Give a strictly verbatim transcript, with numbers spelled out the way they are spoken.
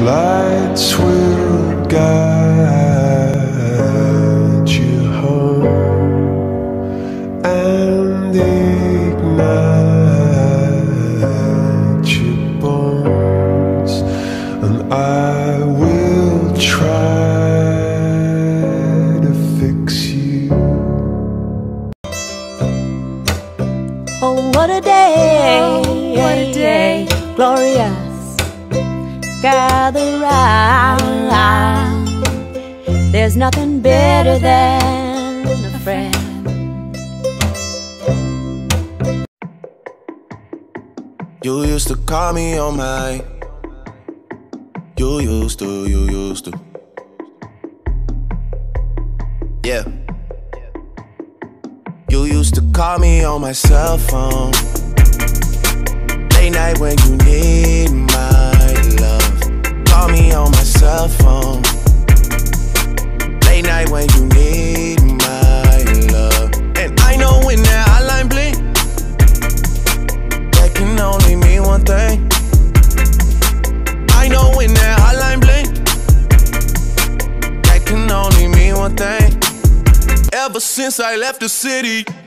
lights will guide you home and ignite your bones, and I will try to fix you. Oh, what a day, oh, what a day, glorious. Gather round, there's nothing better than a friend. You used to call me on my, you used to, you used to, yeah. You used to call me on my cell phone, late night when you need my love. Call me on my cell phone, late night when you need my love. And I know when that hotline blink, that can only mean one thing. I know when that hotline blink, that can only mean one thing. Ever since I left the city,